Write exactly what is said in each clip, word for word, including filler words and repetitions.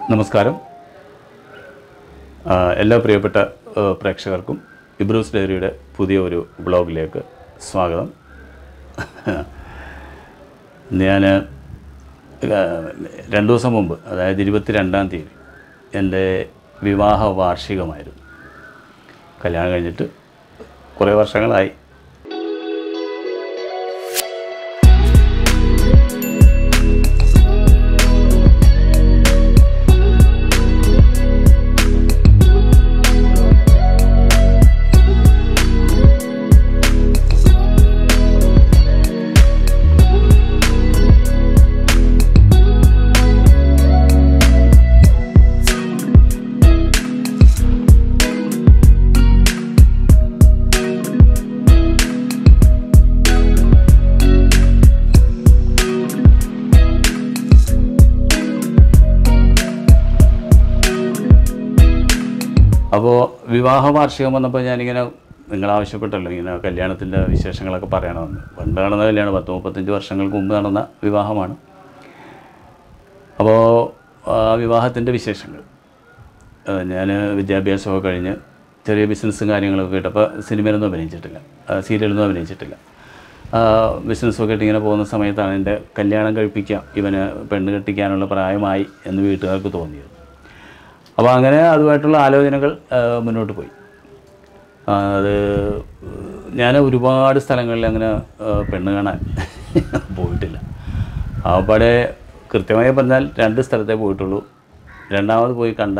നമസ്കാരം. എല്ലാ പ്രിയപ്പെട്ട പ്രേക്ഷകർക്കും ഇബ്രോസ് ഡയറിയുടെ പുതിയ ഒരു വ്ളോഗിലേക്ക് സ്വാഗതം. ഞാൻ രണ്ട് ദിവസം മുമ്പ്, അതായത് ഇരുപത്തി രണ്ടാം തീയതി എൻ്റെ വിവാഹ വാർഷികമായിരുന്നു. കല്യാണം കഴിഞ്ഞിട്ട് കുറേ വർഷങ്ങളായി. അപ്പോൾ വിവാഹ വാർഷികം വന്നപ്പോൾ ഞാനിങ്ങനെ നിങ്ങളാവശ്യപ്പെട്ടല്ലോ ഇങ്ങനെ കല്യാണത്തിൻ്റെ വിശേഷങ്ങളൊക്കെ പറയണമെന്ന്. പണ്ട് നടന്ന കല്യാണം പത്ത് മുപ്പത്തഞ്ച് വർഷങ്ങൾക്ക് മുമ്പ് നടന്ന വിവാഹമാണ്. അപ്പോൾ ആ വിവാഹത്തിൻ്റെ വിശേഷങ്ങൾ, ഞാൻ വിദ്യാഭ്യാസമൊക്കെ കഴിഞ്ഞ് ചെറിയ ബിസിനസ്സും കാര്യങ്ങളൊക്കെ കേട്ട്, അപ്പോൾ സിനിമയിലൊന്നും അഭിനയിച്ചിട്ടില്ല, സീരിയലൊന്നും അഭിനയിച്ചിട്ടില്ല. ബിസിനസ്സൊക്കെ ആയിട്ട് ഇങ്ങനെ പോകുന്ന സമയത്താണ് എൻ്റെ കല്യാണം കഴിപ്പിക്കാം, ഇവന് പെണ്ണ് കെട്ടിക്കാനുള്ള പ്രായമായി എന്ന് വീട്ടുകാർക്ക് തോന്നിയത്. അപ്പോൾ അങ്ങനെ അതുമായിട്ടുള്ള ആലോചനകൾ മുന്നോട്ട് പോയി. അത് ഞാൻ ഒരുപാട് സ്ഥലങ്ങളിൽ അങ്ങനെ പെണ്ണ് കാണാൻ പോയിട്ടില്ല. അവിടെ കൃത്യമായി പറഞ്ഞാൽ രണ്ട് സ്ഥലത്തേ പോയിട്ടുള്ളൂ. രണ്ടാമത് പോയി കണ്ട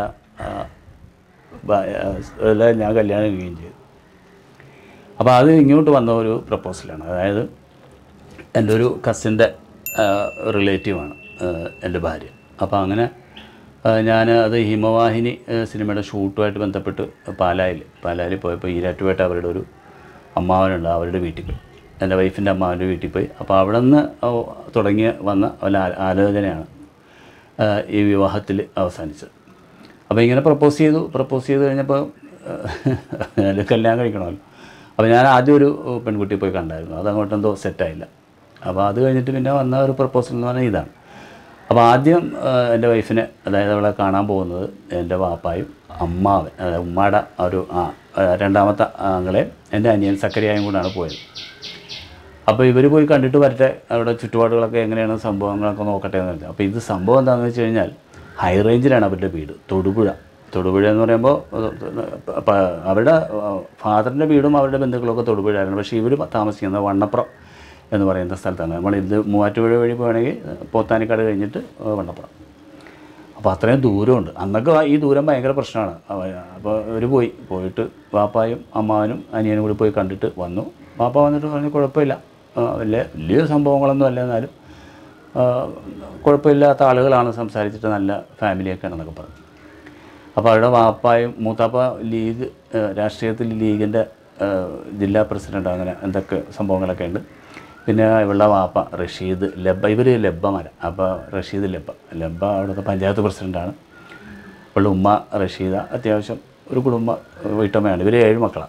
എല്ലാം ഞാൻ കല്യാണം കഴിയുകയും ചെയ്തു. അപ്പോൾ അത് ഇങ്ങോട്ട് വന്ന ഒരു പ്രപ്പോസലാണ്. അതായത് എൻ്റെ ഒരു കസിൻ്റെ റിലേറ്റീവാണ് എൻ്റെ ഭാര്യ. അപ്പോൾ അങ്ങനെ ഞാൻ അത് ഹിമവാഹിനി സിനിമയുടെ ഷൂട്ടുമായിട്ട് ബന്ധപ്പെട്ട് പാലായിൽ പാലായിൽ പോയപ്പോൾ ഈരാറ്റുപേട്ട അവരുടെ ഒരു അമ്മാവനുണ്ട്, അവരുടെ വീട്ടിൽ പോയി, എൻ്റെ വൈഫിൻ്റെ അമ്മാവൻ്റെ വീട്ടിൽ പോയി. അപ്പോൾ അവിടെ നിന്ന് തുടങ്ങിയ വന്ന ഒരു ആലോചനയാണ് ഈ വിവാഹത്തിൽ അവസാനിച്ചത്. അപ്പോൾ ഇങ്ങനെ പ്രപ്പോസ് ചെയ്തു. പ്രപ്പോസ് ചെയ്ത് കഴിഞ്ഞപ്പോൾ കല്യാണം കഴിക്കണമല്ലോ. അപ്പോൾ ഞാൻ ആദ്യം ഒരു പെൺകുട്ടിയെ പോയി കണ്ടായിരുന്നു. അതങ്ങോട്ടെന്തോ സെറ്റായില്ല. അപ്പോൾ അത് കഴിഞ്ഞിട്ട് പിന്നെ വന്ന ഒരു പ്രപ്പോസൽ എന്ന് പറഞ്ഞാൽ ഇതാണ്. അപ്പോൾ ആദ്യം എൻ്റെ വൈഫിനെ, അതായത് അവളെ കാണാൻ പോകുന്നത് എൻ്റെ വാപ്പായും അമ്മാവൻ, അതായത് ഉമ്മയുടെ ഒരു ആ രണ്ടാമത്തെ ആങ്ങളെ എൻ്റെ അനിയൻ സക്കരിയായും കൂടാണ് പോയത്. അപ്പോൾ ഇവർ പോയി കണ്ടിട്ട് വരട്ടെ, അവിടെ ചുറ്റുപാടുകളൊക്കെ എങ്ങനെയാണ് സംഭവങ്ങളൊക്കെ നോക്കട്ടെ എന്ന് വെച്ചാൽ. അപ്പോൾ ഇത് സംഭവം എന്താണെന്ന് വെച്ച് കഴിഞ്ഞാൽ ഹൈ റേഞ്ചിലാണ് അവരുടെ വീട്, തൊടുപുഴ. തൊടുപുഴ എന്ന് പറയുമ്പോൾ അവരുടെ ഫാദറിൻ്റെ വീടും അവരുടെ ബന്ധുക്കളൊക്കെ തൊടുപുഴയായിരുന്നു. പക്ഷേ ഇവർ താമസിക്കുന്നത് വണ്ണപ്പുറം എന്ന് പറയുന്ന സ്ഥലത്താണ്. നമ്മൾ ഇത് മൂവാറ്റുപുഴ വഴി പോവുകയാണെങ്കിൽ പോത്താനിക്കാട് കഴിഞ്ഞിട്ട് വണ്ണപ്പുറം. അപ്പോൾ അത്രയും ദൂരമുണ്ട്. അന്നൊക്കെ ഈ ദൂരം ഭയങ്കര പ്രശ്നമാണ്. അപ്പോൾ അവർ പോയി പോയിട്ട് വാപ്പായും അമ്മാവനും അനിയനും കൂടി പോയി കണ്ടിട്ട് വന്നു. വാപ്പ വന്നിട്ട് പറഞ്ഞു കുഴപ്പമില്ല, വലിയ വലിയ സംഭവങ്ങളൊന്നും അല്ല, എന്നാലും കുഴപ്പമില്ലാത്ത ആളുകളാണ്, സംസാരിച്ചിട്ട് നല്ല ഫാമിലിയൊക്കെയാണെന്നൊക്കെ പറഞ്ഞു. അപ്പോൾ അവരുടെ വാപ്പായും മൂത്താപ്പ ലീഗ് രാഷ്ട്രീയത്തിൽ ലീഗിൻ്റെ ജില്ലാ പ്രസിഡൻ്റ്, അങ്ങനെ എന്തൊക്കെ സംഭവങ്ങളൊക്കെ ഉണ്ട്. പിന്നെ ഇവളുടെ വാപ്പ റഷീദ് ലബ്ബ, ഇവർ ലബ്ബമാരാണ്. അപ്പോൾ റഷീദ് ലബ്ബ ലബ്ബ അവിടുത്തെ പഞ്ചായത്ത് പ്രസിഡൻ്റാണ്. ഇവളുടെ ഉമ്മ റഷീദ അത്യാവശ്യം ഒരു കുടുംബ വീട്ടമ്മയാണ്. ഇവർ ഏഴ് മക്കളാണ്,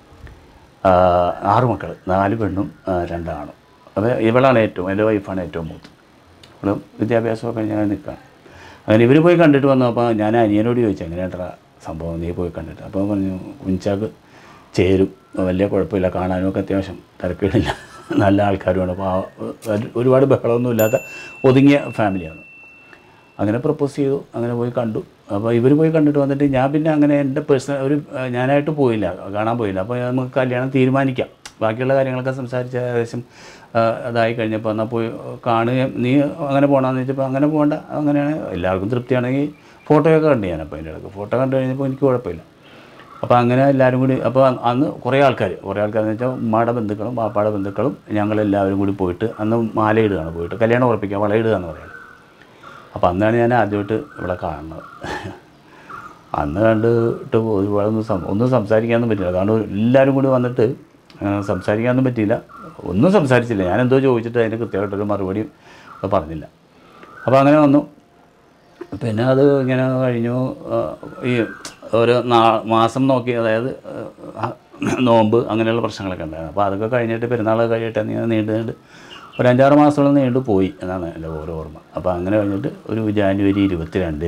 ആറ് മക്കൾ, നാല് പെണ്ണും രണ്ടാണും. അപ്പോൾ ഇവളാണ് ഏറ്റവും, എൻ്റെ വൈഫാണ് ഏറ്റവും മൂത്ത്. ഇവളും വിദ്യാഭ്യാസമൊക്കെ കഴിഞ്ഞ് ഞാൻ നിൽക്കുകയാണ്. അങ്ങനെ ഇവർ പോയി കണ്ടിട്ട് വന്നു. അപ്പോൾ ഞാൻ അനിയനോട് ചോദിച്ചു എങ്ങനെയാണ്ടാ സംഭവം, നീ പോയി കണ്ടിട്ട്. അപ്പോൾ പറഞ്ഞു കുഞ്ചാക്ക് ചേരും, വലിയ കുഴപ്പമില്ല, കാണാനുമൊക്കെ അത്യാവശ്യം തിരക്കേടില്ല, നല്ല ആൾക്കാരുമാണ്, അപ്പോൾ ഒരുപാട് ബഹളമൊന്നുമില്ലാത്ത ഒതുങ്ങിയ ഫാമിലിയാണ്. അങ്ങനെ പ്രപ്പോസ് ചെയ്തു. അങ്ങനെ പോയി കണ്ടു. അപ്പോൾ ഇവർ പോയി കണ്ടിട്ട് വന്നിട്ട് ഞാൻ പിന്നെ അങ്ങനെ എൻ്റെ പേഴ്സണൽ ഒരു ഞാനായിട്ട് പോയില്ല, കാണാൻ പോയില്ല. അപ്പോൾ നമുക്ക് കല്യാണം തീരുമാനിക്കാം, ബാക്കിയുള്ള കാര്യങ്ങളൊക്കെ സംസാരിച്ച് ഏകദേശം അതായി കഴിഞ്ഞപ്പോൾ എന്നാൽ പോയി കാണുകയും, നീ അങ്ങനെ പോകണമെന്ന് വെച്ചപ്പോൾ അങ്ങനെ പോകണ്ട, അങ്ങനെയാണ് എല്ലാവർക്കും തൃപ്തിയാണെങ്കിൽ ഫോട്ടോയൊക്കെ കണ്ടു ഞാൻ. അപ്പോൾ അതിൻ്റെ ഇടയ്ക്ക് ഫോട്ടോ കണ്ടു കഴിഞ്ഞപ്പോൾ എനിക്ക് കുഴപ്പമില്ല. അപ്പോൾ അങ്ങനെ എല്ലാവരും കൂടി, അപ്പോൾ അന്ന് കുറേ ആൾക്കാർ കുറേ ആൾക്കാരെന്ന് വെച്ചാൽ ഉമ്മയുടെ ബന്ധുക്കളും പാപ്പാടെ ബന്ധുക്കളും ഞങ്ങളെല്ലാവരും കൂടി പോയിട്ട് അന്ന് മാലയിടുകയാണ്, പോയിട്ട് കല്യാണം ഉറപ്പിക്കുക, വളയിടുക എന്ന് പറയുന്നത്. അപ്പോൾ അന്നാണ് ഞാൻ ആദ്യമായിട്ട് ഇവിടെ കാണുന്നത്. അന്ന് കണ്ടിട്ട് ഒരുപാടൊന്നും സം ഒന്നും സംസാരിക്കാനൊന്നും പറ്റില്ല. കാരണം എല്ലാവരും കൂടി വന്നിട്ട് സംസാരിക്കാനൊന്നും പറ്റിയില്ല, ഒന്നും സംസാരിച്ചില്ല. ഞാനെന്തോ ചോദിച്ചിട്ട് അതിന് കൃത്യമായിട്ടൊരു മറുപടിയും പറഞ്ഞില്ല. അപ്പോൾ അങ്ങനെ വന്നു. പിന്നെ അത് ഇങ്ങനെ കഴിഞ്ഞു. ഈ ഒരു നാ മാസം നോക്കി, അതായത് നോമ്പ് അങ്ങനെയുള്ള പ്രശ്നങ്ങളൊക്കെ ഉണ്ടായിരുന്നു. അപ്പോൾ അതൊക്കെ കഴിഞ്ഞിട്ട് പെരുന്നാളൊക്കെ കഴിഞ്ഞിട്ട് ഇങ്ങനെ നീണ്ട് നീണ്ട് ഒരു അഞ്ചാറ് മാസത്തോളം നീണ്ടു പോയി എന്നാണ് എൻ്റെ ഓരോ ഓർമ്മ. അപ്പോൾ അങ്ങനെ കഴിഞ്ഞിട്ട് ഒരു ജാനുവരി ഇരുപത്തി രണ്ടിന്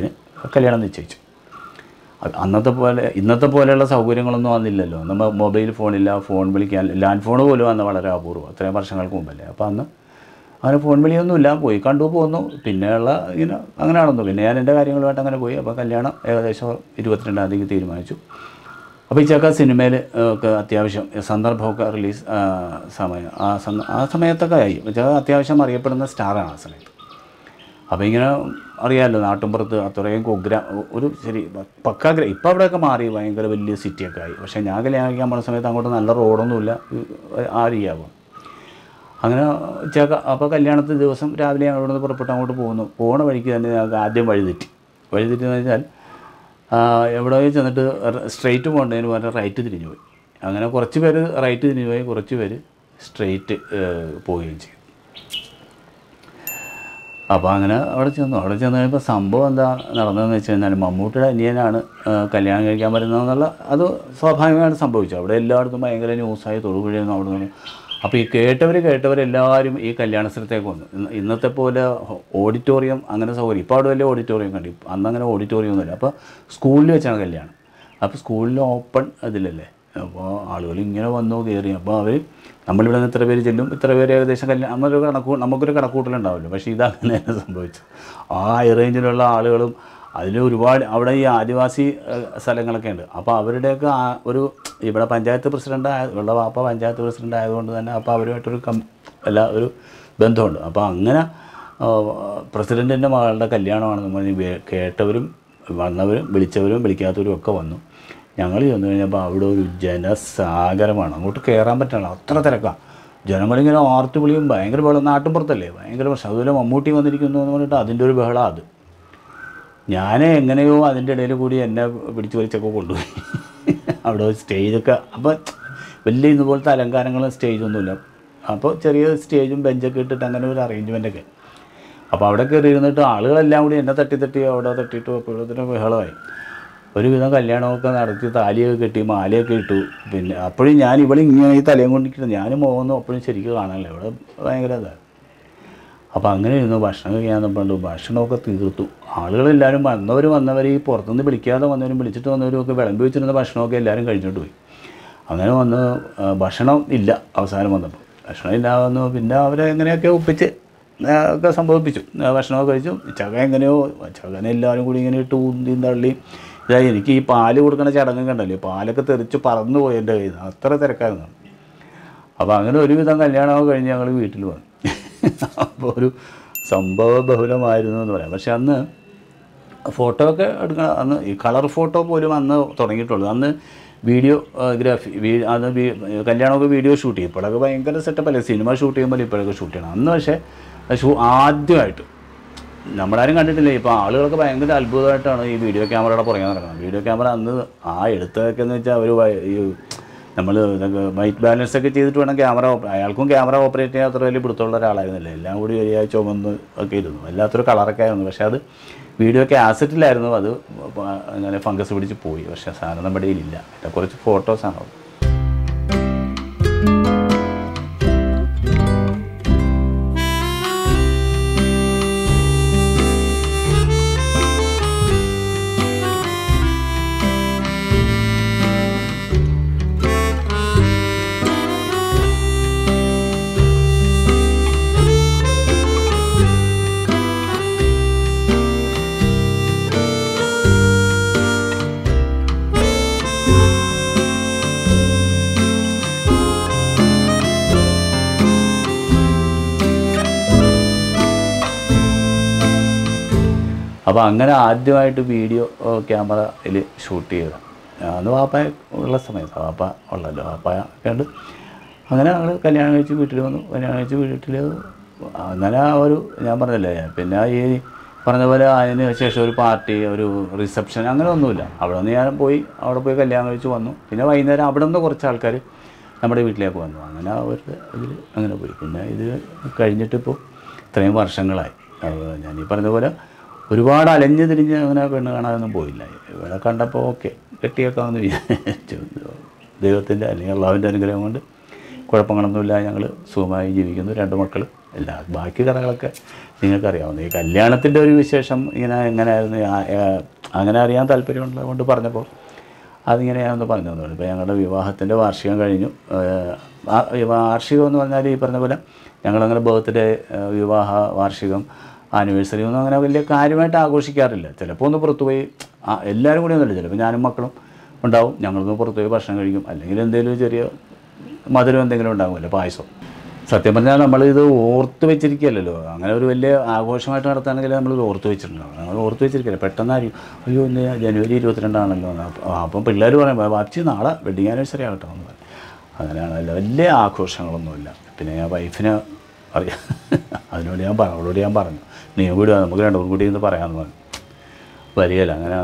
കല്യാണം നിശ്ചയിച്ചു. അന്നത്തെ പോലെ ഇന്നത്തെ പോലെയുള്ള സൗകര്യങ്ങളൊന്നും വന്നില്ലല്ലോ. നമ്മൾ മൊബൈൽ ഫോണില്ല, ഫോൺ വിളിക്കാൻ ലാൻഡ് ഫോൺ പോലും വന്ന് വളരെ അപൂർവം, അത്രയും വർഷങ്ങൾക്ക് മുമ്പല്ലേ. അപ്പോൾ അന്ന് അങ്ങനെ ഫോൺ വിളിയൊന്നുമില്ല, പോയി കണ്ടു പോന്നു. പിന്നെയുള്ള ഇങ്ങനെ അങ്ങനെ നടന്നു. പിന്നെ ഞാൻ എൻ്റെ കാര്യങ്ങളുമായിട്ട് അങ്ങനെ പോയി. അപ്പോൾ കല്യാണം ഏകദേശം ഇരുപത്തിരണ്ടാം തീയതി തീരുമാനിച്ചു. അപ്പോൾ ഈ ചക്ക സിനിമയിൽ ഒക്കെ അത്യാവശ്യം സന്ദർഭമൊക്കെ റിലീസ് സമയം ആ ആ സമയത്തൊക്കെ ആയി. ചക്ക അത്യാവശ്യം അറിയപ്പെടുന്ന സ്റ്റാറാണ് ആ സമയത്ത്. അപ്പോൾ ഇങ്ങനെ അറിയാമല്ലോ, നാട്ടിൻപുറത്ത് അത്രയും കുഗ്ര ഒരു ശരി പക്കാ ഗ്ര ഇപ്പം അവിടെയൊക്കെ മാറി, ഭയങ്കര വലിയ സിറ്റിയൊക്കെ ആയി. പക്ഷേ ഞാൻ കല്യാണം കഴിക്കാൻ പോകുന്ന സമയത്ത് അങ്ങോട്ട് നല്ല റോഡൊന്നുമില്ല, ആ രീതിയാകും. അങ്ങനെ ചക്ക അപ്പോൾ കല്യാണത്തിന് ദിവസം രാവിലെ ഞങ്ങൾ ഇവിടുന്ന് പുറപ്പെട്ട് അങ്ങോട്ട് പോകുന്നു. പോണ വഴിക്ക് തന്നെ ഞങ്ങൾക്ക് ആദ്യം വഴിതെറ്റി. വഴിതെറ്റിയെന്ന് വെച്ചാൽ എവിടെ ചെന്നിട്ട് സ്ട്രെയിറ്റ് പോകേണ്ടതിന് പറഞ്ഞാൽ റൈറ്റ് തിരിഞ്ഞു പോയി. അങ്ങനെ കുറച്ച് പേര് റൈറ്റ് തിരിഞ്ഞു പോയി, കുറച്ച് പേര് സ്ട്രെയിറ്റ് പോവുകയും ചെയ്തു. അപ്പോൾ അങ്ങനെ അവിടെ ചെന്നു. അവിടെ ചെന്ന് കഴിയുമ്പോൾ സംഭവം എന്താ നടന്നതെന്ന് വെച്ച് കഴിഞ്ഞാൽ മമ്മൂട്ടിയുടെ അനിയനാണ് കല്യാണം കഴിക്കാൻ വരുന്നതെന്നുള്ള അത് സ്വാഭാവികമായിട്ട് സംഭവിച്ചു. അവിടെ എല്ലായിടത്തും ഭയങ്കര ന്യൂസായി, തൊടുപുഴയൊന്നും അവിടെ നിന്ന്. അപ്പോൾ ഈ കേട്ടവർ കേട്ടവരെല്ലാവരും ഈ കല്യാണ സ്ഥലത്തേക്ക് വന്നു. ഇന്നത്തെ പോലെ ഓഡിറ്റോറിയം അങ്ങനെ സൗകര്യം, ഇപ്പോൾ അവിടെ വലിയ ഓഡിറ്റോറിയം കണ്ടു, അന്നങ്ങനെ ഓഡിറ്റോറിയം ഒന്നുമില്ല. അപ്പോൾ സ്കൂളിൽ വെച്ചാണ് കല്യാണം. അപ്പോൾ സ്കൂളിൽ ഓപ്പൺ അതിലല്ലേ, അപ്പോൾ ആളുകൾ ഇങ്ങനെ വന്നു കയറി. അപ്പോൾ അവർ നമ്മളിവിടെ നിന്ന് ഇത്ര പേര് ചെല്ലും, ഇത്ര പേര് ഏകദേശം കല്യാണം നമ്മളൊരു കണക്കൂ നമുക്കൊരു കണക്കൂട്ടലുണ്ടാവില്ല. പക്ഷേ ഇതങ്ങനെ തന്നെ സംഭവിച്ചു. ആ റേഞ്ചിലുള്ള ആളുകളും അതിൽ ഒരുപാട് അവിടെ ഈ ആദിവാസി സ്ഥലങ്ങളൊക്കെ ഉണ്ട്. അപ്പോൾ അവരുടെയൊക്കെ ആ ഒരു ഇവിടെ പഞ്ചായത്ത് പ്രസിഡൻ്റ് ആയ ഉള്ള വാപ്പ പഞ്ചായത്ത് പ്രസിഡൻ്റ് ആയതുകൊണ്ട് തന്നെ അപ്പോൾ അവരുമായിട്ടൊരു കം എല്ലാ ഒരു ബന്ധമുണ്ട്. അപ്പോൾ അങ്ങനെ പ്രസിഡൻറ്റിൻ്റെ മകളുടെ കല്യാണമാണ് നമ്മൾ കേട്ടവരും വന്നവരും വിളിച്ചവരും വിളിക്കാത്തവരും ഒക്കെ വന്നു. ഞങ്ങൾ ചെന്ന് കഴിഞ്ഞപ്പോൾ അവിടെ ഒരു ജനസാഗരമാണ്, അങ്ങോട്ട് കയറാൻ പറ്റില്ല, അത്ര തിരക്കാണ്. ജനങ്ങളിങ്ങനെ ആർത്ത് വിളിയും, ഭയങ്കര ബഹളം. നാട്ടിൻപുറത്തല്ലേ, ഭയങ്കര പ്രശ്നം. അതുപോലെ മമ്മൂട്ടി വന്നിരിക്കുന്നു എന്ന് പറഞ്ഞിട്ട് അതിൻ്റെ ഒരു ബഹളം. അത് ഞാൻ എങ്ങനെയോ അതിൻ്റെ ഇടയിൽ കൂടി എന്നെ പിടിച്ച് വലിച്ചൊക്കെ കൊണ്ടുപോയി അവിടെ സ്റ്റേജൊക്കെ. അപ്പോൾ വലിയ ഇതുപോലത്തെ അലങ്കാരങ്ങളും സ്റ്റേജൊന്നുമില്ല. അപ്പോൾ ചെറിയ സ്റ്റേജും ബെഞ്ചൊക്കെ ഇട്ടിട്ട് അങ്ങനെ ഒരു അറേഞ്ച്മെൻറ്റൊക്കെ. അപ്പോൾ അവിടെ കയറി ഇരുന്നിട്ട് ആളുകളെല്ലാം കൂടി എന്നെ തട്ടി തട്ടി അവിടെ തട്ടിയിട്ട് അപ്പോഴത്തിന് ബഹളമായി. ഒരുവിധം കല്യാണമൊക്കെ നടത്തി, താലിയൊക്കെ കെട്ടി, മാലയൊക്കെ ഇട്ടു. പിന്നെ അപ്പോഴും ഞാൻ ഇവിടെ ഇങ്ങനെ ഈ തലയും കൊണ്ടിരിക്കുന്നത്, ഞാനും പോകുന്നു അപ്പോഴും ശരിക്കും കാണാനല്ലോ, ഇവിടെ ഭയങ്കര ഇതാണ്. അപ്പോൾ അങ്ങനെ ഇരുന്നു ഭക്ഷണം കഴിക്കാൻ പണ്ട് ഭക്ഷണമൊക്കെ തീർത്തു. ആളുകളെല്ലാവരും വന്നവർ വന്നവർ ഈ പുറത്തുനിന്ന് വിളിക്കാതെ വന്നവരും വിളിച്ചിട്ട് വന്നവരും ഒക്കെ വിളമ്പി വെച്ചിരുന്ന ഭക്ഷണമൊക്കെ എല്ലാവരും കഴിച്ചിട്ട് പോയി. അങ്ങനെ വന്ന് ഭക്ഷണം ഇല്ല. അവസാനം വന്നപ്പോൾ ഭക്ഷണം ഇല്ലാതെ വന്നു. പിന്നെ അവരെ എങ്ങനെയൊക്കെ ഒപ്പിച്ച് ഒക്കെ സംഭവിപ്പിച്ചു. ഭക്ഷണമൊക്കെ കഴിച്ചു. ചക എങ്ങനെയോ ചകനെ എല്ലാവരും കൂടി ഇങ്ങനെ ഇട്ട് ഊന്തിയും തള്ളിയും ഇതായി. എനിക്ക് ഈ പാല് കൊടുക്കുന്ന ചടങ്ങ് കണ്ടല്ലോ, പാലൊക്കെ തെറിച്ച് പറന്നു പോയി എൻ്റെ കയ്യിൽ നിന്ന്, അത്ര തിരക്കായിരുന്നു. അപ്പോൾ അങ്ങനെ ഒരുവിധം കല്യാണമൊക്കെ കഴിഞ്ഞ് ഞങ്ങൾ വീട്ടിൽ വന്നു. അപ്പോൾ ഒരു സംഭവ ബഹുലമായിരുന്നു എന്ന് പറയാം. പക്ഷെ അന്ന് ഫോട്ടോ ഒക്കെ എടുക്കണം. അന്ന് ഈ കളർ ഫോട്ടോ പോലും അന്ന് തുടങ്ങിയിട്ടുള്ളൂ. അന്ന് വീഡിയോഗ്രാഫി അന്ന് കല്യാണമൊക്കെ വീഡിയോ ഷൂട്ട് ചെയ്യും. ഇപ്പോഴൊക്കെ ഭയങ്കര സെറ്റപ്പല്ലേ, സിനിമ ഷൂട്ട് ചെയ്യുമ്പോൾ ഇപ്പോഴൊക്കെ ഷൂട്ട് ചെയ്യണം. അന്ന് പക്ഷേ ഷൂ ആദ്യമായിട്ട് നമ്മളാരും കണ്ടിട്ടില്ല. ഇപ്പോൾ ആളുകളൊക്കെ ഭയങ്കര അത്ഭുതമായിട്ടാണ് ഈ വീഡിയോ ക്യാമറയുടെ പുറകെ നടക്കുന്നത്. വീഡിയോ ക്യാമറ അന്ന് ആ എടുത്തൊക്കെ എന്ന് വെച്ചാൽ ഒരു ഈ നമ്മൾ ഇതൊക്കെ വൈറ്റ് ബാലൻസ് ഒക്കെ ചെയ്തിട്ട് വേണം ക്യാമറ. അയാൾക്കും ക്യാമറ ഓപ്പറേറ്റ് ചെയ്യാൻ അത്ര വലിയ പിടുത്തമുള്ള ഒരാളായിരുന്നില്ല. എല്ലാം കൂടി വലിയ ചുമന്ന് ഒക്കെ ഇരുന്നു, എല്ലാത്തൊരു കളറൊക്കെ ആയിരുന്നു. പക്ഷേ അത് വീഡിയോ കാസറ്റിലായിരുന്നു. അത് അങ്ങനെ ഫംഗസ് പിടിച്ച് പോയി. പക്ഷേ സാധനം നമ്മുടെ കയ്യിലില്ല. കുറച്ച് ഫോട്ടോസാണ്. അപ്പോൾ അങ്ങനെ ആദ്യമായിട്ട് വീഡിയോ ക്യാമറയിൽ ഷൂട്ട് ചെയ്തത് അന്ന് വാപ്പ ഉള്ള സമയത്ത്. വാപ്പ ഉള്ളല്ലോ, വാപ്പ ഒക്കെ ഉണ്ട്. അങ്ങനെ ഞങ്ങൾ കല്യാണം കഴിച്ച് വീട്ടിൽ വന്നു. കല്യാണം കഴിച്ച് വീട്ടിൽ അങ്ങനെ ആ ഒരു ഞാൻ പറഞ്ഞല്ലേ, പിന്നെ ഈ പറഞ്ഞ പോലെ അതിന് ശേഷം ഒരു പാർട്ടി, ഒരു റിസപ്ഷൻ അങ്ങനെ ഒന്നുമില്ല. അവിടെ നിന്ന് ഞാൻ പോയി അവിടെ പോയി കല്യാണം കഴിച്ച് വന്നു. പിന്നെ വൈകുന്നേരം അവിടെ നിന്ന് കുറച്ച് ആൾക്കാർ നമ്മുടെ വീട്ടിലേക്ക് വന്നു. അങ്ങനെ ആ ഒരു ഇതിൽ അങ്ങനെ പോയി. പിന്നെ ഇത് കഴിഞ്ഞിട്ടിപ്പോൾ ഇത്രയും വർഷങ്ങളായി. ഞാനീ പറഞ്ഞ പോലെ ഒരുപാട് അലഞ്ഞ് തിരിഞ്ഞ് അങ്ങനെ പെണ്ണ് കാണാനൊന്നും പോയില്ല. ഇവിടെ കണ്ടപ്പോൾ ഓക്കെ കെട്ടിയേക്കാമെന്ന് വിചാരിച്ചു. ദൈവത്തിൻ്റെ അല്ലെങ്കിൽ അള്ളാഹുവിൻ്റെ അനുഗ്രഹം കൊണ്ട് കുഴപ്പങ്ങളൊന്നുമില്ല, ഞങ്ങൾ സുഖമായി ജീവിക്കുന്നു, രണ്ട് മക്കൾ. എല്ലാ ബാക്കി കഥകളൊക്കെ നിങ്ങൾക്കറിയാവുന്ന. ഈ കല്യാണത്തിൻ്റെ ഒരു വിശേഷം ഇങ്ങനെ എങ്ങനെയായിരുന്നു അങ്ങനെ അറിയാൻ താല്പര്യമുള്ളത് കൊണ്ട് പറഞ്ഞപ്പോൾ അതിങ്ങനെയാണെന്ന് പറഞ്ഞു തന്നു. ഇപ്പോൾ ഞങ്ങളുടെ വിവാഹത്തിൻ്റെ വാർഷികം കഴിഞ്ഞു. വാർഷികം എന്ന് പറഞ്ഞാൽ ഈ പറഞ്ഞ പോലെ ഞങ്ങളങ്ങനെ ബർത്ത്ഡേ, വിവാഹ വാർഷികം, ആനിവേഴ്സറി ഒന്നും അങ്ങനെ വലിയ കാര്യമായിട്ട് ആഘോഷിക്കാറില്ല. ചിലപ്പോൾ ഒന്ന് പുറത്തു പോയി എല്ലാവരും കൂടി ഒന്നുമില്ല, ചിലപ്പോൾ ഞാനും മക്കളും ഉണ്ടാവും, ഞങ്ങളൊന്ന് പുറത്തു പോയി ഭക്ഷണം കഴിക്കും, അല്ലെങ്കിൽ എന്തെങ്കിലും ചെറിയ മധുരം എന്തെങ്കിലും ഉണ്ടാകുമല്ലോ, പായസം. സത്യം പറഞ്ഞാൽ നമ്മളിത് ഓർത്ത് വെച്ചിരിക്കുകയല്ലോ. അങ്ങനെ ഒരു വലിയ ആഘോഷമായിട്ട് നടത്തുകയാണെങ്കിൽ നമ്മൾ ഓർത്ത് വെച്ചിട്ടുണ്ടാവും. നമ്മൾ ഓർത്ത് വെച്ചിരിക്കില്ല. പെട്ടെന്നായിരിക്കും അയ്യോ ഇന്ന് ജനുവരി ഇരുപത്തിരണ്ടാണല്ലോ, അപ്പം പിള്ളേർ പറയുമ്പോൾ വാപ്പച്ചി നാളെ വെഡിങ് ആനിവേഴ്സറി ആകട്ടോ എന്ന് പറയും. അങ്ങനെയാണല്ലോ, വലിയ ആഘോഷങ്ങളൊന്നുമില്ല. പിന്നെ ഞാൻ വൈഫിനെ അറിയാം, അതിനോട് ഞാൻ പറഞ്ഞു, അവളോട് ഞാൻ പറഞ്ഞു നീ കൂടി നമുക്ക് രണ്ടും കൂടി എന്ന് പറയാമെന്ന് പറഞ്ഞു. വരികയില്ല, അങ്ങനെ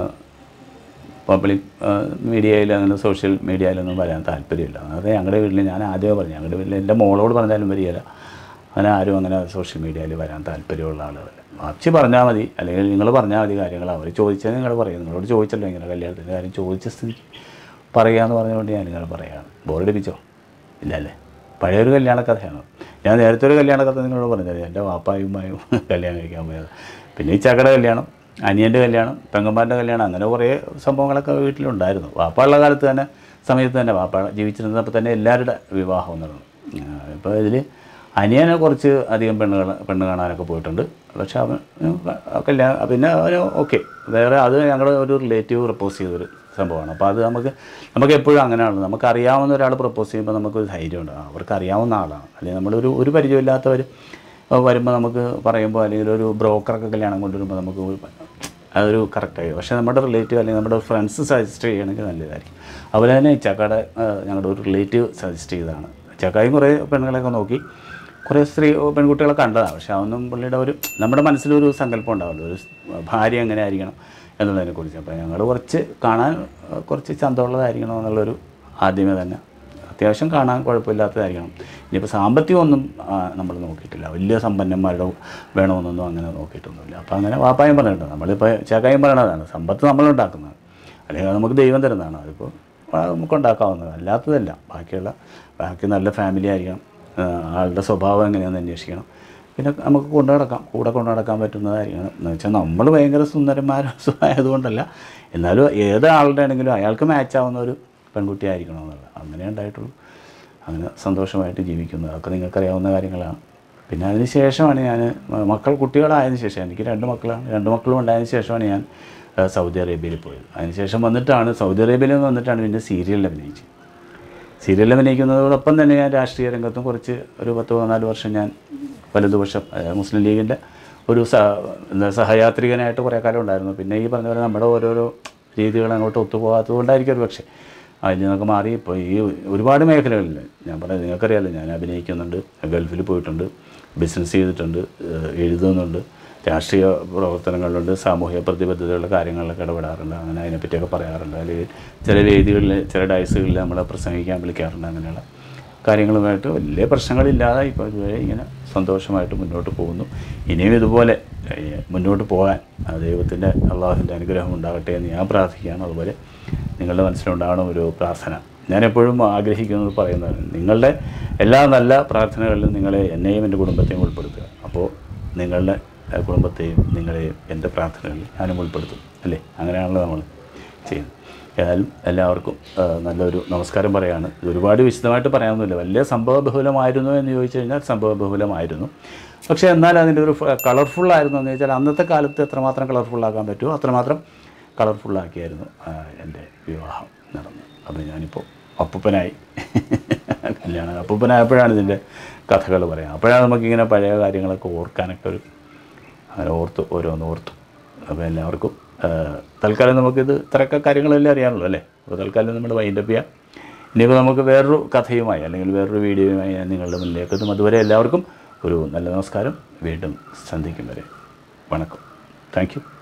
പബ്ലിക് മീഡിയയിൽ അങ്ങനെ സോഷ്യൽ മീഡിയയിലൊന്നും വരാൻ താല്പര്യമില്ല. അത് ഞങ്ങളുടെ വീട്ടിൽ ഞാൻ ആദ്യമേ പറഞ്ഞു, ഞങ്ങളുടെ വീട്ടിൽ എൻ്റെ മോളോട് പറഞ്ഞാലും വരികയില്ല. അങ്ങനെ ആരും അങ്ങനെ സോഷ്യൽ മീഡിയയിൽ വരാൻ താല്പര്യമുള്ള ആളുകളല്ല. വാപ്പച്ചി പറഞ്ഞാൽ മതി, അല്ലെങ്കിൽ നിങ്ങൾ പറഞ്ഞാൽ മതി കാര്യങ്ങൾ. അവർ ചോദിച്ചാൽ നിങ്ങൾ പറയും. നിങ്ങളോട് ചോദിച്ചല്ലോ ഇങ്ങനെ കല്യാണത്തിൻ്റെ കാര്യം ചോദിച്ച സ്ഥിതിക്ക് പറയുകയെന്ന് പറഞ്ഞുകൊണ്ട് ഞാൻ നിങ്ങൾ പറയുകയാണ്. ബോറടിപ്പിച്ചോ? ഇല്ല അല്ലേ? പഴയൊരു കല്യാണ കഥയാണ്. ഞാൻ നേരത്തെ ഒരു കല്യാണ കഥ നിങ്ങളോട് പറഞ്ഞത്, എൻ്റെ വാപ്പായും ഉമ്മായും കല്യാണം കഴിക്കാൻ പോയത്. പിന്നെ ഈ ചക്കയുടെ കല്യാണം, അനിയൻ്റെ കല്യാണം, പെങ്ങന്മാരുടെ കല്യാണം, അങ്ങനെ കുറേ സംഭവങ്ങളൊക്കെ വീട്ടിലുണ്ടായിരുന്നു. വാപ്പയുള്ള കാലത്ത് തന്നെ, സമയത്ത് തന്നെ, വാപ്പ ജീവിച്ചിരുന്നപ്പോൾ തന്നെ എല്ലാവരുടെ വിവാഹവും നടന്നു. ഇപ്പോൾ ഇതിൽ അനിയനെ കുറച്ച് അധികം പെണ്ണ് പെണ്ണ് കാണാനൊക്കെ പോയിട്ടുണ്ട്. പക്ഷേ അവൻ കല്യാണം പിന്നെ അവന് ഓക്കെ. വേറെ അത് ഞങ്ങളുടെ ഒരു റിലേറ്റീവ് പ്രപ്പോസ് ചെയ്തൊരു സംഭവമാണ്. അപ്പോൾ അത് നമുക്ക് നമുക്ക് എപ്പോഴും അങ്ങനെയാണ്. നമുക്കറിയാവുന്ന ഒരാൾ പ്രപ്പോസ് ചെയ്യുമ്പോൾ നമുക്കൊരു ധൈര്യമുണ്ട്, അവർക്ക് അറിയാവുന്ന ആളാണ്. അല്ലെങ്കിൽ നമ്മളൊരു ഒരു പരിചയമില്ലാത്തവർ വരുമ്പോൾ നമുക്ക് പറയുമ്പോൾ, അല്ലെങ്കിൽ ഒരു ബ്രോക്കറൊക്കെ കല്യാണം കൊണ്ടുവരുമ്പോൾ നമുക്ക് അതൊരു കറക്റ്റായി. പക്ഷേ നമ്മുടെ റിലേറ്റീവ് അല്ലെങ്കിൽ നമ്മുടെ ഫ്രണ്ട്സ് സജസ്റ്റ് ചെയ്യുകയാണെങ്കിൽ നല്ലതായിരിക്കും. അതുപോലെ തന്നെ ചക്കയുടെ ഞങ്ങളുടെ ഒരു റിലേറ്റീവ് സജസ്റ്റ് ചെയ്തതാണ്. ചക്കായും കുറേ പെണ്ണുങ്ങളെയൊക്കെ നോക്കി, കുറേ സ്ത്രീ പെൺകുട്ടികളെ കണ്ടതാണ്. പക്ഷേ അതൊന്നും പുള്ളിയുടെ ഒരു നമ്മുടെ മനസ്സിലൊരു സങ്കല്പം ഉണ്ടാവുമല്ലോ, ഒരു ഭാര്യ എങ്ങനെ ആയിരിക്കണം എന്നുള്ളതിനെക്കുറിച്ച്. അപ്പോൾ ഞങ്ങൾ കുറച്ച് കാണാൻ കുറച്ച് ചന്തമുള്ളതായിരിക്കണം എന്നുള്ളൊരു ആദ്യമേ തന്നെ, അത്യാവശ്യം കാണാൻ കുഴപ്പമില്ലാത്തതായിരിക്കണം. ഇനിയിപ്പോൾ സാമ്പത്തികമൊന്നും നമ്മൾ നോക്കിയിട്ടില്ല, വലിയ സമ്പന്നന്മാരുടെ വേണമെന്നൊന്നും അങ്ങനെ നോക്കിയിട്ടൊന്നുമില്ല. അപ്പോൾ അങ്ങനെ വാപ്പായും പറഞ്ഞിട്ടുണ്ട്. നമ്മളിപ്പോൾ ചേക്കായും പറയണതാണ്, സമ്പത്ത് നമ്മളുണ്ടാക്കുന്നത്, അല്ലെങ്കിൽ നമുക്ക് ദൈവം തരുന്നതാണ്. അതിപ്പോൾ നമുക്ക് ഉണ്ടാക്കാവുന്നത്, അല്ലാത്തതല്ല. ബാക്കിയുള്ള ബാക്കി നല്ല ഫാമിലി ആയിരിക്കണം, ആളുടെ സ്വഭാവം എങ്ങനെയാണെന്ന് അന്വേഷിക്കണം. പിന്നെ നമുക്ക് കൊണ്ടു നടക്കാം, കൂടെ കൊണ്ടു നടക്കാൻ പറ്റുന്നതായിരിക്കണം. എന്ന് വെച്ചാൽ നമ്മൾ ഭയങ്കര സുന്ദരന്മാരായതുകൊണ്ടല്ല, എന്നാലും ഏത് ആളുടെ ആണെങ്കിലും അയാൾക്ക് മാച്ചാവുന്ന ഒരു പെൺകുട്ടി ആയിരിക്കണം എന്നുള്ളത്. അങ്ങനെ ഉണ്ടായിട്ടുള്ളൂ. അങ്ങനെ സന്തോഷമായിട്ട് ജീവിക്കുന്നത്, അതൊക്കെ നിങ്ങൾക്കറിയാവുന്ന കാര്യങ്ങളാണ്. പിന്നെ അതിന് ശേഷമാണ് ഞാൻ മക്കൾ കുട്ടികളായതിനു ശേഷം, എനിക്ക് രണ്ട് മക്കളാണ്, രണ്ട് മക്കളും ഉണ്ടായതിന് ശേഷമാണ് ഞാൻ സൗദി അറേബ്യയിൽ പോയത്. അതിന് ശേഷം വന്നിട്ടാണ് സൗദി അറേബ്യയിൽ നിന്ന് വന്നിട്ടാണ് പിന്നെ സീരിയലിൽ അഭിനയിച്ചത്. സീരിയലിൽ അഭിനയിക്കുന്നതോടൊപ്പം തന്നെ ഞാൻ രാഷ്ട്രീയ രംഗത്തും കുറച്ച് ഒരു പത്ത് പതിനാല് വർഷം ഞാൻ വലതുപക്ഷം മുസ്ലിം ലീഗിൻ്റെ ഒരു സ എന്താ സഹയാത്രികനായിട്ട് കുറേ കാലം ഉണ്ടായിരുന്നു. പിന്നെ ഈ പറഞ്ഞ പോലെ നമ്മുടെ ഓരോരോ രീതികൾ അങ്ങോട്ട് ഒത്തുപോകാത്തത് കൊണ്ടായിരിക്കും ഒരു പക്ഷേ അതിൽ നിന്നൊക്കെ മാറി ഇപ്പോൾ ഈ ഒരുപാട് മേഖലകളിൽ ഞാൻ പറയാം, നിങ്ങൾക്കറിയാമല്ലോ, ഞാൻ അഭിനയിക്കുന്നുണ്ട്, ഗൾഫിൽ പോയിട്ടുണ്ട്, ബിസിനസ് ചെയ്തിട്ടുണ്ട്, എഴുതുന്നുണ്ട്, രാഷ്ട്രീയ പ്രവർത്തനങ്ങളിലുണ്ട്, സാമൂഹിക പ്രതിബദ്ധതയുള്ള കാര്യങ്ങളിലൊക്കെ ഇടപെടാറുണ്ട്. അങ്ങനെ അതിനെപ്പറ്റിയൊക്കെ പറയാറുണ്ട്. അല്ലെങ്കിൽ ചില വേദികളിൽ ചില ഡയസുകളിൽ നമ്മളെ പ്രസംഗിക്കാൻ വിളിക്കാറുണ്ട്. അങ്ങനെയുള്ള കാര്യങ്ങളുമായിട്ട് വലിയ പ്രശ്നങ്ങളില്ലാതെ ഇപ്പോൾ ഇതുവരെ ഇങ്ങനെ സന്തോഷമായിട്ട് മുന്നോട്ട് പോകുന്നു. ഇനിയും ഇതുപോലെ മുന്നോട്ട് പോകാൻ ദൈവത്തിൻ്റെ അള്ളാഹുവിൻ്റെ അനുഗ്രഹം ഉണ്ടാകട്ടെ എന്ന് ഞാൻ പ്രാർത്ഥിക്കുകയാണ്. അതുപോലെ നിങ്ങളുടെ മനസ്സിലുണ്ടാകണം ഒരു പ്രാർത്ഥന. ഞാനെപ്പോഴും ആഗ്രഹിക്കുന്നത് പറയുന്നതാണ്, നിങ്ങളുടെ എല്ലാ നല്ല പ്രാർത്ഥനകളിലും നിങ്ങളെ എന്നെയും എൻ്റെ കുടുംബത്തെയും ഉൾപ്പെടുത്തുക. അപ്പോൾ നിങ്ങളുടെ കുടുംബത്തെയും നിങ്ങളെയും എൻ്റെ പ്രാർത്ഥനകളിൽ ഞാനും ഉൾപ്പെടുത്തും, അല്ലേ? അങ്ങനെയാണല്ലോ നമ്മൾ ചെയ്യുന്നത്. ഏതായാലും എല്ലാവർക്കും നല്ലൊരു നമസ്കാരം പറയാണ്. ഇത് ഒരുപാട് വിശദമായിട്ട് പറയാനൊന്നുമില്ല. വലിയ സംഭവബഹുലമായിരുന്നു എന്ന് ചോദിച്ചു കഴിഞ്ഞാൽ സംഭവബഹുലമായിരുന്നു. പക്ഷേ എന്നാൽ അതിൻ്റെ ഒരു കളർഫുള്ളായിരുന്നു എന്ന് ചോദിച്ചാൽ അന്നത്തെ കാലത്ത് എത്രമാത്രം കളർഫുള്ളാക്കാൻ പറ്റുമോ അത്രമാത്രം കളർഫുള്ളാക്കിയായിരുന്നു എൻ്റെ വിവാഹം നടന്നത്. അപ്പോൾ ഞാനിപ്പോൾ അപ്പൂപ്പനായി, കല്യാണം അപ്പൂപ്പനായപ്പോഴാണ് ഇതിൻ്റെ കഥകൾ പറയാം. അപ്പോഴാണ് നമുക്കിങ്ങനെ പഴയ കാര്യങ്ങളൊക്കെ ഓർക്കാനൊക്കെ ഒരു അങ്ങനെ ഓർത്തു ഓരോന്ന് ഓർത്തു. അപ്പോൾ എല്ലാവർക്കും തൽക്കാലം നമുക്കിത് ഇത്രയൊക്കെ കാര്യങ്ങളെല്ലാം അറിയാനുള്ളൂ, അല്ലേ? അപ്പോൾ തൽക്കാലം നമ്മൾ വൈൻഡപ്പ് ചെയ്യാം. ഇനിയിപ്പോൾ നമുക്ക് വേറൊരു കഥയുമായി അല്ലെങ്കിൽ വേറൊരു വീഡിയോയുമായി ഞാൻ നിങ്ങളുടെ മുന്നിലേക്ക് എത്തും. അതുവരെ എല്ലാവർക്കും ഒരു നല്ല നമസ്കാരം. വീണ്ടും സന്ധിക്കും വരെ വണക്കം. Thank U.